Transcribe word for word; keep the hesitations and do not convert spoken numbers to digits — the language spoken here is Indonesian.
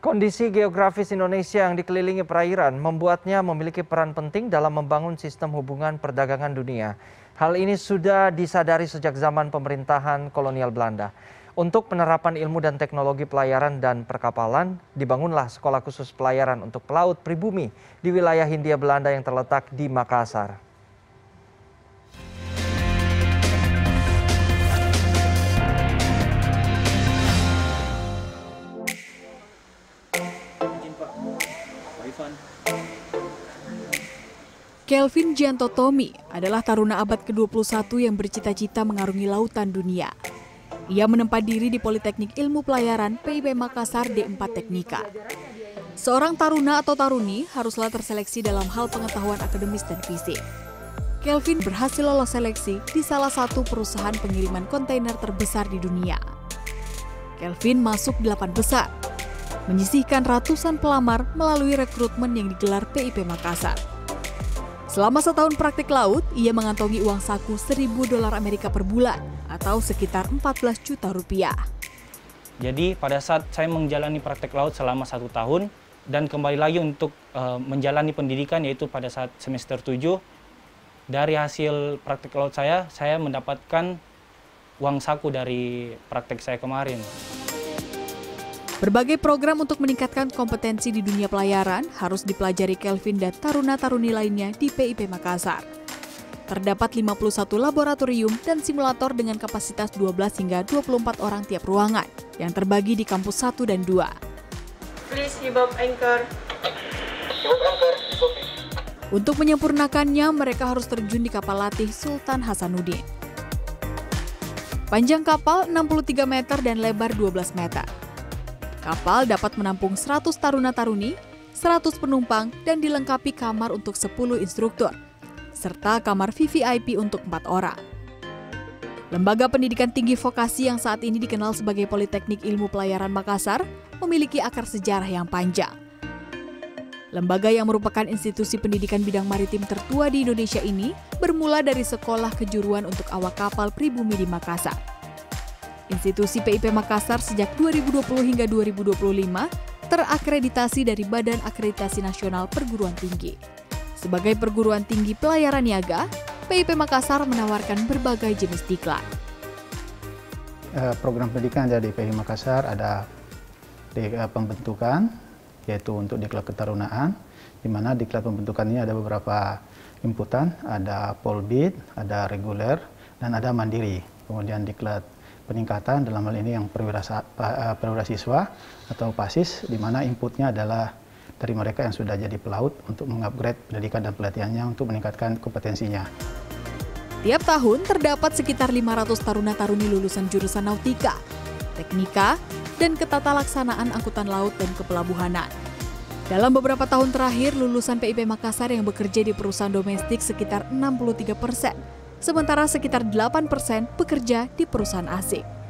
Kondisi geografis Indonesia yang dikelilingi perairan membuatnya memiliki peran penting dalam membangun sistem hubungan perdagangan dunia. Hal ini sudah disadari sejak zaman pemerintahan kolonial Belanda. Untuk penerapan ilmu dan teknologi pelayaran dan perkapalan, dibangunlah sekolah khusus pelayaran untuk pelaut pribumi di wilayah Hindia Belanda yang terletak di Makassar. Kelvin Gianto Tommy adalah taruna abad ke dua puluh satu yang bercita-cita mengarungi lautan dunia. Ia menempa diri di Politeknik Ilmu Pelayaran P I P Makassar D empat Teknika. Seorang taruna atau taruni haruslah terseleksi dalam hal pengetahuan akademis dan fisik. Kelvin berhasil lolos seleksi di salah satu perusahaan pengiriman kontainer terbesar di dunia. Kelvin masuk delapan besar, menyisihkan ratusan pelamar melalui rekrutmen yang digelar P I P Makassar. Selama setahun praktik laut, ia mengantongi uang saku seribu dolar Amerika per bulan atau sekitar empat belas juta rupiah. Jadi pada saat saya menjalani praktik laut selama satu tahun dan kembali lagi untuk uh, menjalani pendidikan yaitu pada saat semester tujuh, dari hasil praktik laut saya, saya mendapatkan uang saku dari praktik saya kemarin. Berbagai program untuk meningkatkan kompetensi di dunia pelayaran harus dipelajari Kelvin dan taruna-taruni lainnya di P I P Makassar. Terdapat lima puluh satu laboratorium dan simulator dengan kapasitas dua belas hingga dua puluh empat orang tiap ruangan yang terbagi di kampus satu dan dua. Please give up anchor. Untuk menyempurnakannya, mereka harus terjun di kapal latih Sultan Hasanuddin. Panjang kapal enam puluh tiga meter dan lebar dua belas meter. Kapal dapat menampung seratus taruna-taruni, seratus penumpang, dan dilengkapi kamar untuk sepuluh instruktur, serta kamar V V I P untuk empat orang. Lembaga Pendidikan Tinggi Vokasi yang saat ini dikenal sebagai Politeknik Ilmu Pelayaran Makassar memiliki akar sejarah yang panjang. Lembaga yang merupakan institusi pendidikan bidang maritim tertua di Indonesia ini bermula dari sekolah kejuruan untuk awak kapal pribumi di Makassar. Institusi P I P Makassar sejak dua ribu dua puluh hingga dua ribu dua puluh lima terakreditasi dari Badan Akreditasi Nasional Perguruan Tinggi. Sebagai perguruan tinggi pelayaran niaga, P I P Makassar menawarkan berbagai jenis diklat. Program pendidikan dari P I P Makassar ada di pembentukan, yaitu untuk diklat ketarunaan, di mana diklat pembentukan ini ada beberapa inputan, ada polbid, ada reguler, dan ada mandiri. Kemudian diklat peningkatan dalam hal ini yang perwira, perwira siswa atau PASIS, di mana inputnya adalah dari mereka yang sudah jadi pelaut untuk mengupgrade pendidikan dan pelatihannya untuk meningkatkan kompetensinya. Tiap tahun terdapat sekitar lima ratus taruna-taruni lulusan jurusan nautika, teknika, dan ketatalaksanaan angkutan laut dan kepelabuhanan. Dalam beberapa tahun terakhir, lulusan P I P Makassar yang bekerja di perusahaan domestik sekitar enam puluh tiga persen. Sementara sekitar delapan persen bekerja di perusahaan asing.